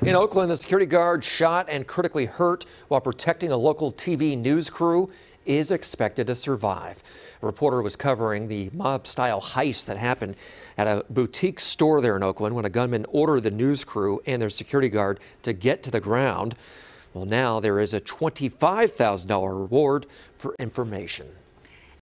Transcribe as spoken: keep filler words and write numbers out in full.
In Oakland, the security guard shot and critically hurt while protecting a local T V news crew is expected to survive. A reporter was covering the mob-style heist that happened at a boutique store there in Oakland when a gunman ordered the news crew and their security guard to get to the ground. Well, now there is a twenty-five thousand dollar reward for information.